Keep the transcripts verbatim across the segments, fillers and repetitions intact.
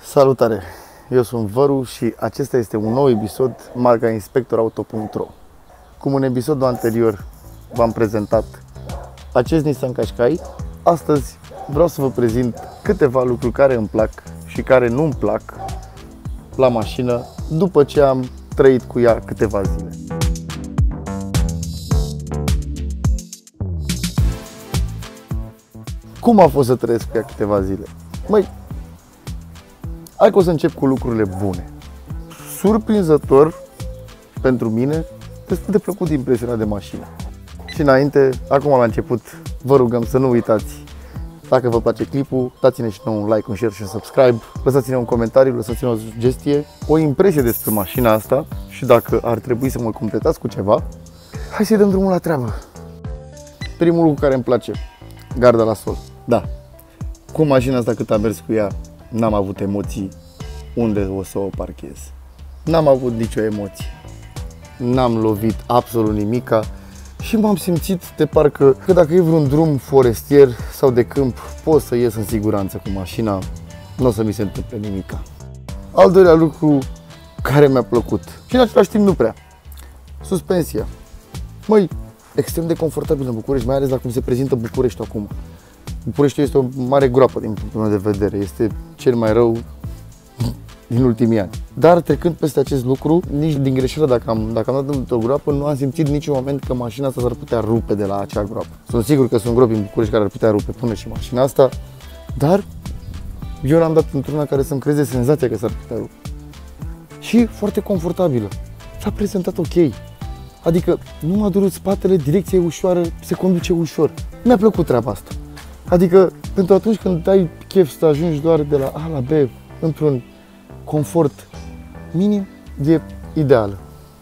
Salutare! Eu sunt Văru și acesta este un nou episod marca inspector auto punct ro. Cum în episodul anterior v-am prezentat acest Nissan Qashqai, astăzi vreau să vă prezint câteva lucruri care îmi plac și care nu îmi plac la mașină după ce am trăit cu ea câteva zile. Cum a fost să trăiesc cu ea câteva zile? Măi, hai că o să încep cu lucrurile bune. Surprinzător pentru mine, destul de plăcut impresionat de mașină. Și înainte, acum la început, vă rugăm să nu uitați, dacă vă place clipul, dați-ne și nouă un like, un share și un subscribe, lăsați-ne un comentariu, lăsați-ne o sugestie, o impresie despre mașina asta și dacă ar trebui să mă completați cu ceva, hai să-i dăm drumul la treabă. Primul lucru care îmi place, garda la sol. Da, cu mașina asta cât am mers cu ea, n-am avut emoții unde o să o parchez. N-am avut nicio emoție. N-am lovit absolut nimica și m-am simțit de parcă că dacă e vreun drum forestier sau de câmp, pot să ies în siguranță cu mașina, nu o să mi se întâmple nimica. Al doilea lucru care mi-a plăcut și în același timp nu prea, suspensia. Măi, extrem de confortabil în București, mai ales la cum se prezintă București acum. București este o mare groapă din punctul meu de vedere, este cel mai rău din ultimii ani. Dar trecând peste acest lucru, nici din greșeală, dacă am, dacă am dat într-o groapă, nu am simțit niciun moment că mașina asta s-ar putea rupe de la acea groapă. Sunt sigur că sunt gropi în București care ar putea rupe până și mașina asta, dar eu l-am dat într-una care să-mi creeze senzația că s-ar putea rupe. Și foarte confortabilă. S-a prezentat ok. Adică nu m-a durut spatele, direcția e ușoară, se conduce ușor. Mi-a plăcut treaba asta. Adică, pentru atunci când ai chef să ajungi doar de la A la B într-un confort minim, e ideală.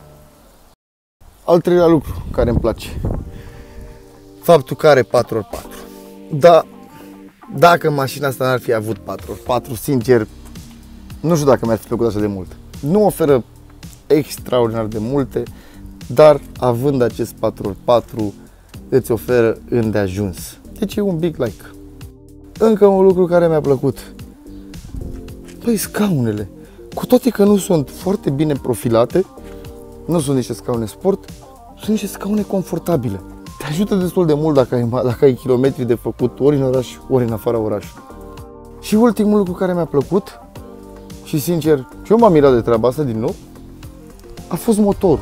Al treilea lucru care îmi place, faptul că are patru ori patru. Da, dacă mașina asta n-ar fi avut patru ori patru, sincer, nu știu dacă mi-ar fi plăcut așa de mult. Nu oferă extraordinar de multe, dar având acest patru ori patru, îți oferă îndeajuns. Deci e un big like. Încă un lucru care mi-a plăcut. Păi, scaunele. Cu toate că nu sunt foarte bine profilate, nu sunt niște scaune sport, sunt niște scaune confortabile. Te ajută destul de mult dacă ai, dacă ai kilometri de făcut ori în oraș, ori în afara orașului. Și ultimul lucru care mi-a plăcut, și sincer, și eu m-am mirat de treaba asta din nou, a fost motorul.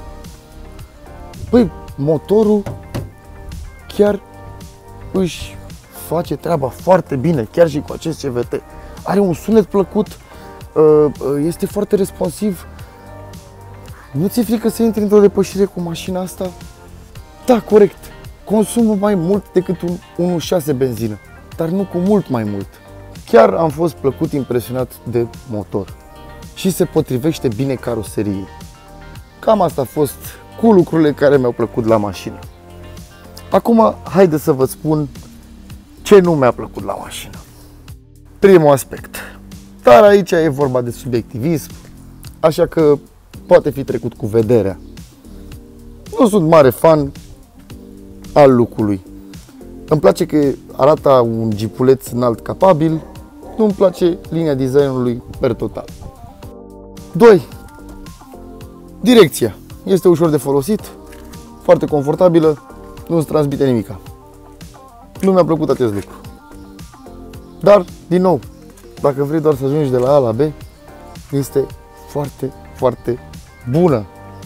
Păi, motorul chiar își face treaba foarte bine, chiar și cu acest C V T. Are un sunet plăcut, este foarte responsiv. Nu ți-e frică să intri într-o depășire cu mașina asta? Da, corect. Consumă mai mult decât un unu virgulă șase benzină, dar nu cu mult mai mult. Chiar am fost plăcut impresionat de motor și se potrivește bine caroseriei. Cam asta a fost cu lucrurile care mi-au plăcut la mașină. Acum, haide să vă spun ce nu mi-a plăcut la mașină. Primul aspect. Dar aici e vorba de subiectivism, așa că poate fi trecut cu vederea. Nu sunt mare fan al look-ului. Îmi place că arată un jeepuleț înalt capabil, nu îmi place linia designului per total. doi. Direcția. Este ușor de folosit, foarte confortabilă, nu îți transmite nimica. Nu mi-a plăcut acest lucru. Dar, din nou, dacă vrei doar să ajungi de la A la B, este foarte, foarte bună.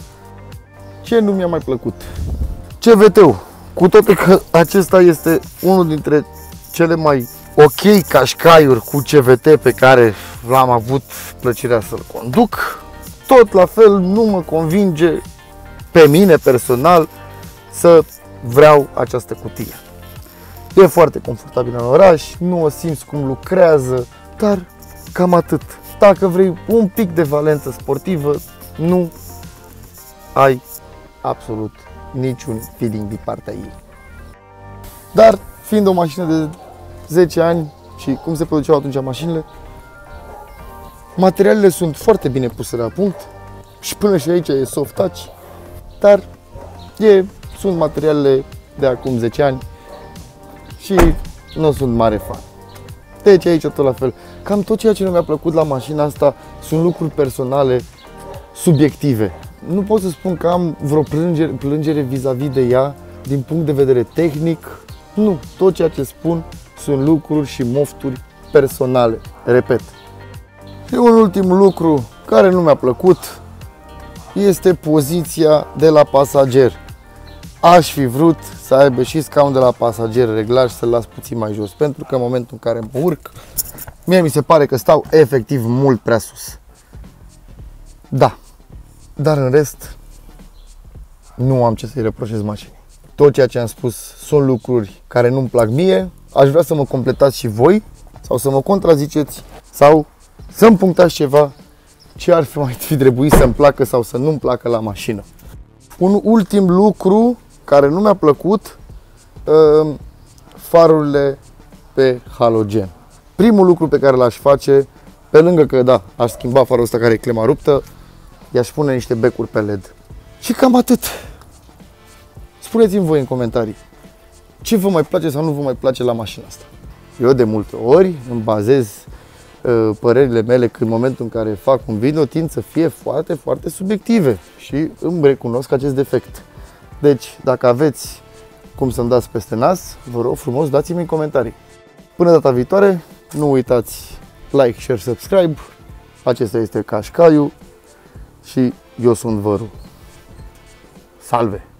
Ce nu mi-a mai plăcut? C V T-ul. Cu toate că acesta este unul dintre cele mai ok Qashqai-uri cu C V T pe care l-am avut plăcerea să-l conduc, tot la fel nu mă convinge pe mine personal să vreau această cutie. E foarte confortabil în oraș, nu o simți cum lucrează, dar cam atât. Dacă vrei un pic de valență sportivă, nu ai absolut niciun feeling din partea ei. Dar, fiind o mașină de zece ani și cum se produceau atunci mașinile, materialele sunt foarte bine puse la punct și până și aici e soft touch, dar e, sunt materialele de acum zece ani și nu sunt mare fan. Deci aici tot la fel. Cam tot ceea ce nu mi-a plăcut la mașina asta sunt lucruri personale, subiective. Nu pot să spun că am vreo plângere, plângere vis-a-vis de ea din punct de vedere tehnic. Nu, tot ceea ce spun sunt lucruri și mofturi personale. Repet. Și un ultim lucru care nu mi-a plăcut este poziția de la pasager. Aș fi vrut să aibă și scaun de la pasager reglat și să-l las puțin mai jos, pentru că în momentul în care mă urc, mie mi se pare că stau efectiv mult prea sus. Da, dar în rest nu am ce să-i reproșez mașinii. Tot ceea ce am spus sunt lucruri care nu-mi plac mie. Aș vrea să mă completați și voi sau să mă contraziceți sau să-mi punctați ceva ce ar fi mai fi trebuit să-mi placă sau să nu-mi placă la mașină. Un ultim lucru care nu mi-a plăcut, farurile pe halogen. Primul lucru pe care l-aș face, pe lângă că da, aș schimba farul ăsta care e clema ruptă, i-aș pune niște becuri pe L E D. Și cam atât. Spuneți-mi voi în comentarii ce vă mai place sau nu vă mai place la mașina asta. Eu de multe ori îmi bazez uh, părerile mele că în momentul în care fac un video tind să fie foarte, foarte subiective și îmi recunosc acest defect. Deci, dacă aveți cum să-mi dați peste nas, vă rog frumos, dați-mi în comentarii. Până data viitoare, nu uitați like, share, subscribe. Acesta este Cașcaiu și eu sunt Văru. Salve!